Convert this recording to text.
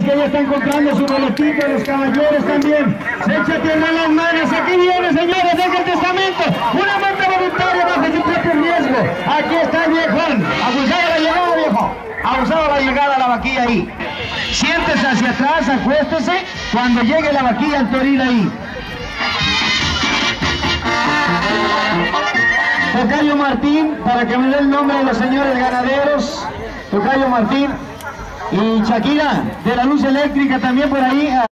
Que ya están comprando su boletito, los caballeros también. Échate en las manos, aquí viene, señores, deja el testamento. Una muerte voluntaria bajo su propio riesgo. Aquí está el viejón. Abusado la llegada, viejo. Abusado la llegada a la vaquilla ahí. Siéntese hacia atrás, acuéstese. Cuando llegue la vaquilla al toril ahí. Tocayo Martín, para que me dé el nombre de los señores ganaderos. Tocayo Martín. Y Shakira, de la luz eléctrica también por ahí.